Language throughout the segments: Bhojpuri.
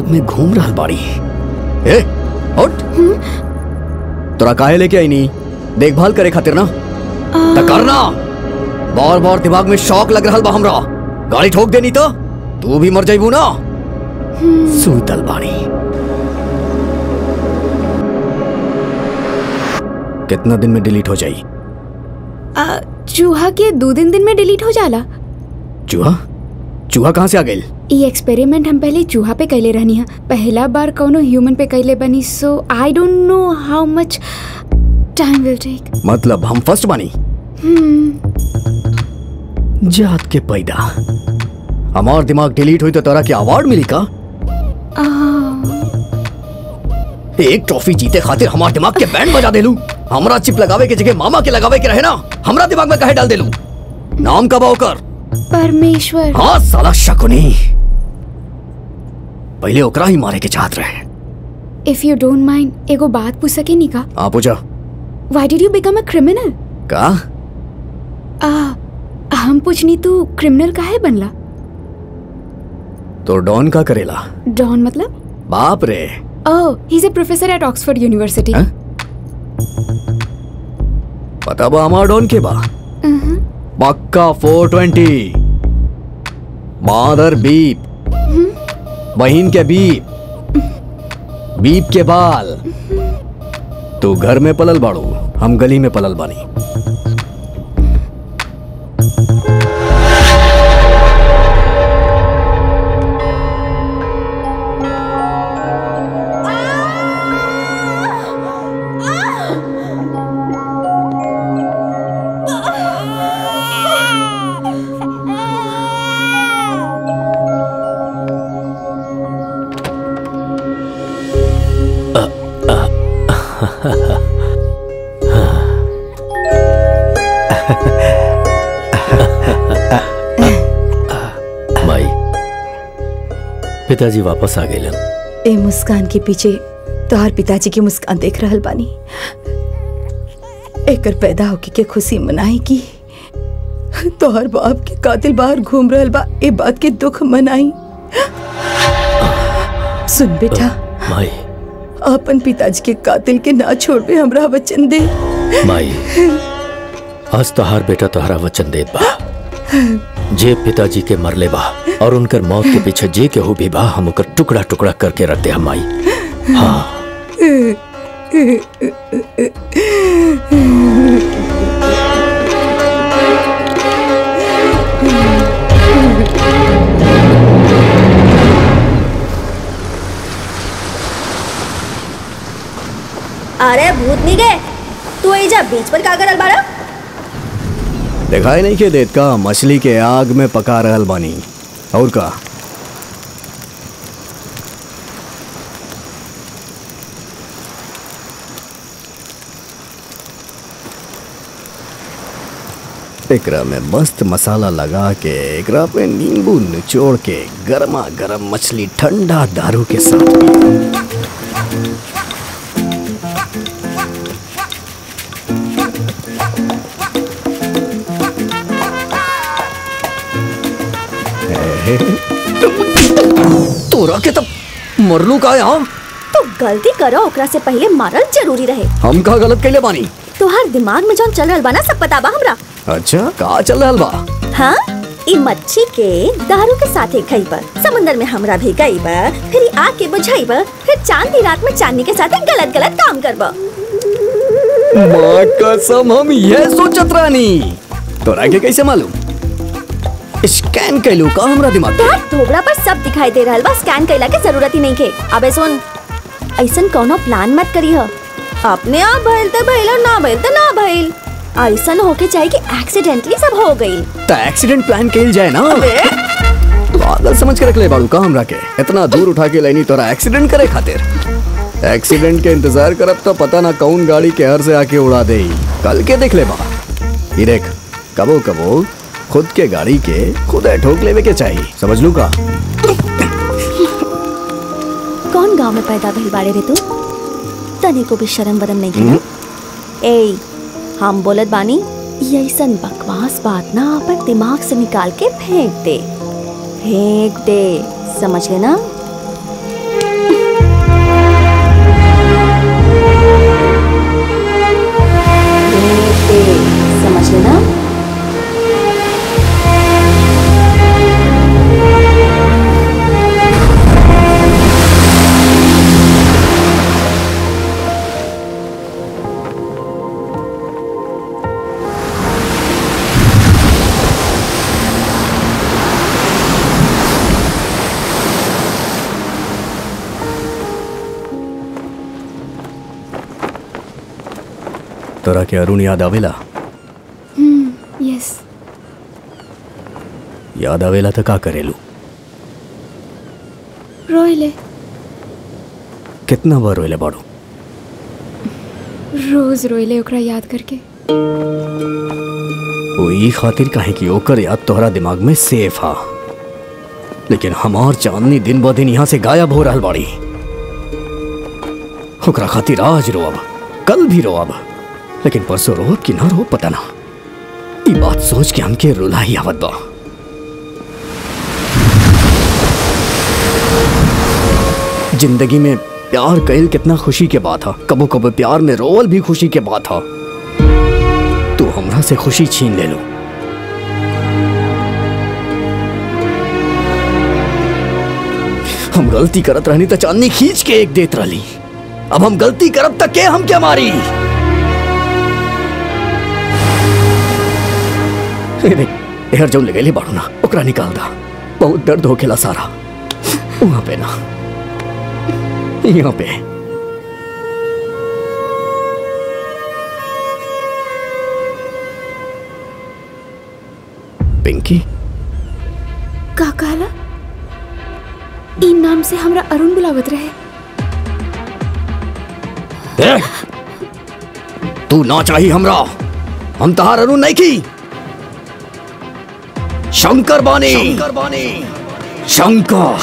दिमाग में घूम रहा बाड़ी। ए, उठ। तोरा काहे लेके आई नी? देखभाल करे खातिर ना त करना। बार बार दिमाग में शौक लग रहा बा हमरा। गाड़ी ठोक देनी तो तू भी मर जाइबू ना। सुतल बाड़ी। कितना दिन में डिलीट हो जाई? चूहा के 2 दिन में डिलीट हो जाला। चूहा? चूहा कहाँ से आ गई? ये एक्सपेरिमेंट हम पहले चूहा पे कैले रहनी है, पहला बार कौनो ह्यूमन पे कैले बनी, सो आई डोंट नो हाउ मच टाइम विल टेक। मतलब हम फर्स्ट बानी? जात के पैदा। हमार दिमाग डिलीट हुई तो तोरा के अवार्ड मिली का? एक ट्रॉफी जीते खातिर हमार दिमाग के बैंड बजा देलू। हमरा चिप लगावे के जगह मामा के लगावे के रहे ना, हमरा दिमाग में काहे डाल देलू? नाम का बाओकर? परमेश्वर। हाँ साला शकुनी। पहले ओकरा ही मारे के चाहत रहे। इफ यू डोंट माइंड एगो बात पूछ सके नी का? हाँ पूछा। Why did you become a criminal? का? हम पूछनी तू क्रिमिनल काहे बनला? तो डॉन का करेला? डॉन मतलब? बाप रे। Oh, he's a professor at Oxford University. पता बा हमार डॉन के बा? पक्का 420। मादर बीप। बहिन के बीप। बीप के बाल। तू घर में पलल बाड़ू, हम गली में पलल बानी। माई, पिताजी वापस आ गए। ए मुस्कान के पीछे तोहार पिताजी की मुस्कान देख रहल बानी। एकर पैदा होके के खुशी मनाई की तोहर बाप के कातिल बाहर घूम रहल बा, ए बात के दुख मनाई। सुन बेटा, माई अपन पिताजी के कातिल के ना छोड़बे, हमरा वचन दे। माई, आज तोहार बेटा तोहरा वचन देत बा। जे पिताजी के मरले बा और उनकर मौत के पीछे जे के हो भी बा, हम ओकर टुकड़ा टुकड़ा करके रख दे हम माई। हाँ। अरे भूतनी के तू एजा बीच पर का करल बाड़ा? दिखाई नहीं के देत का? मछली के आग में पका रहल बानी। और का? एकरा में मस्त मसाला लगा के एकरा पे नींबू निचोड़ के गरमा गरम मछली ठंडा दारू के साथ तोरा के तब मरलू का यहाँ? तो गलती करो ओकरा से पहले मारल जरूरी रहे। हम का गलत कैले बानी? तोहार दिमाग में जौन चल रहल बा ना सब पता बा हमरा। अच्छा का चल रहल बा? हाँ, ई मच्छी के दारू के साथे खइबा, समुंदर में हमरा भी गइबा, फिर ई आग के बुझाइबा, फिर चांदी रात में चांदी के साथे गलत गलत काम करबा। माँ कसम हम ये सोचत रानी। तोरा के कैसे मालूम? स्कैन कैलू का हमरा दिमाग? तोहार थोबड़ा पर सब दिखाई दे रहल बा, स्कैन कैला के जरूरत ही नहीं के। अबे सुन, ऐसन कोनो प्लान मत करी हो। अपने आप भइल त भइल और ना भइल त ना भइल। ऐसन होके चाहिए कि एक्सीडेंटली सब हो गई। तो एक्सीडेंट प्लान कैल जाए ना। पागल समझ के रख ले बाड़ू का हमरा के? इतना दूर उठा के लाइनी तोरा एक्सीडेंट करे खातिर? एक्सीडेंट के इंतजार करब तो पता ना कौन गाड़ी के हर से आके उड़ा दे। कल के देख ले बा। ये देख, कबो कबो खुद के गाड़ी के खुद ठोक लेवे के चाहिए, समझ लू का? कौन गांव में पैदा भइल बाड़े रे तू? तने को भी शर्म वरम नहीं किया? ए, हम बोलत बानी, ये ऐसन बकवास बात ना अपन दिमाग से निकाल के फेंक दे, फेंक दे, समझ लेना? तोरा के अरुण याद आवेला? यस। याद आवेला तो का करेलू? रोइले। कितना बार रोइले बाड़ू? रोज रोइले ओकरा याद करके। वो ई खातिर काहे कि ओकर याद तोहरा दिमाग में सेफ हा, लेकिन हमार चांदनी दिन ब दिन यहाँ से गायब हो रहल बाड़ी। ओकरा खातिर आज रोब, कल भी रोब, लेकिन परसों रोब कि ना रोब पता ना। ई बात सोच के हमके रुला ही आवत बा। जिंदगी में प्यार कईल कितना खुशी के बात हा, कबो कबो प्यार में रोवल भी खुशी के बात हा। तू हमरा से खुशी छीन ले लो। हम गलती करत रहनी तो चांदनी खींच के एक देत रहली, अब हम गलती करब तक के हम क्या मारी? एहर जौन लगेले बाड़ू ना ओकरा निकाल दा, बहुत दर्द होखेला सारा। वहां पे ना, यहाँ पे। पिंकी का कहला? ई नाम से हमरा अरुण बुलावत रहे। तू ना चाहिए हमरा, हम तहार अरुण नहीं की। शंकर बानी, शंकर।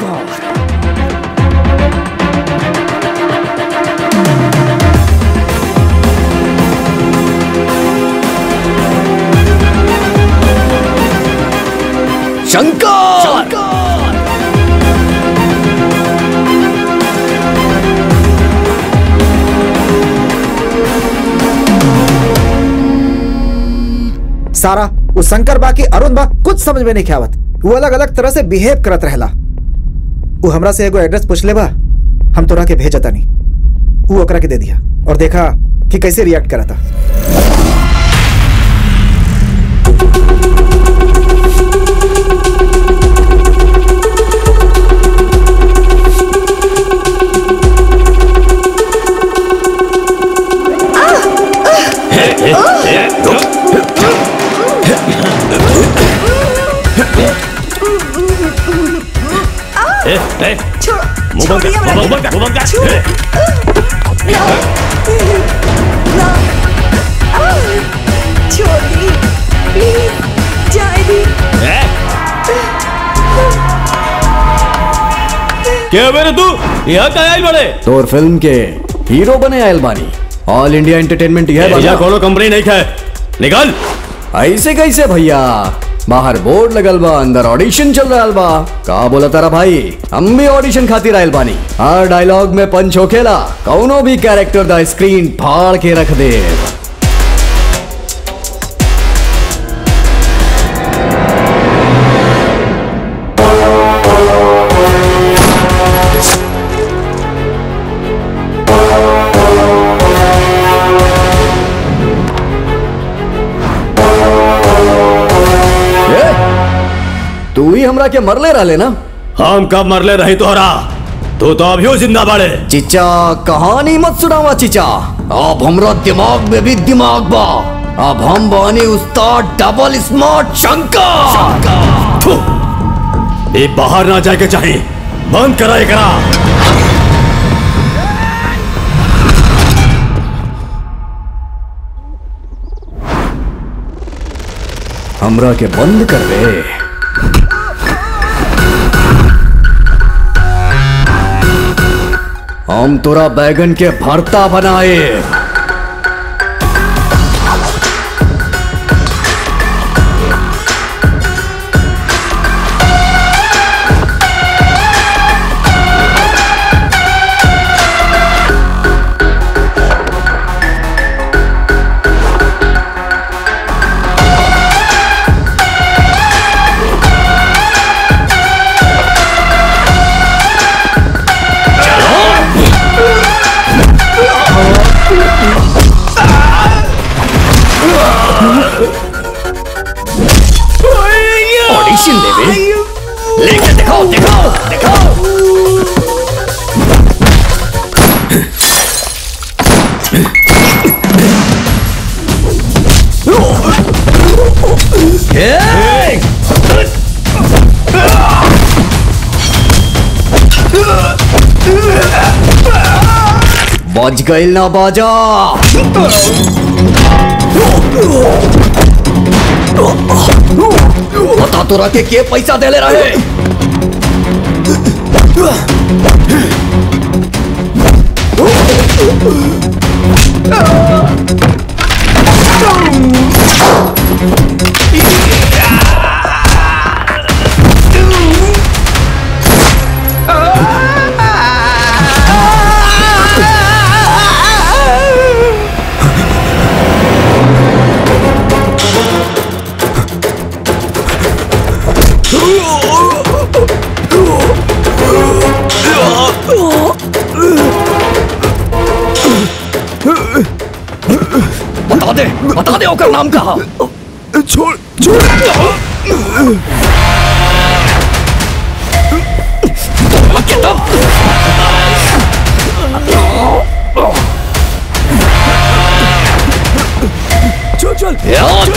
शंकर। सारा वो शंकर बा की अरुण बा कुछ समझ में नहीं आवत। वो अलग अलग तरह से बिहेव करत रहला। वो हमरा से एगो एड्रेस पूछ ले बा, हम तोरा के भेजता नहीं, वो ओकरा के दे दिया और देखा कि कैसे रिएक्ट करता। क्या मेरे तू यहाँ का आयल बड़े? तोर फिल्म के हीरो बने आयल बानी। ऑल इंडिया एंटरटेनमेंट है भैया, कोनो कंपनी नहीं है, निकल। ऐसे कैसे भैया? बाहर बोर्ड लगल बा, अंदर ऑडिशन चल रहा बा। का बोला तारा भाई? हम भी ऑडिशन खातिर आयल बानी। हर डायलॉग में पंच होखेला, कौनो भी कैरेक्टर दा स्क्रीन फाड़ के रख दे। तू ही हमरा के मरले रहले ना? हम कब मरले रही तोहरा? तू तो अभी जिंदा बाड़े। चिचा कहानी मत सुनावा चिचा, अब हमरा दिमाग में भी दिमाग बा। अब हम बानी उस्ताद डबल स्मार्ट शंकर। ये बाहर ना जाके चाहिए, बंद करा एकरा। हमरा के बंद कर दे। हम तोरा बैगन के भरता बनाए। बच गई ना बाजा। बता तो रखे के पैसा दे ले रहे। बता दे ओकर नाम कहा। छोड़ छोड़। चल चल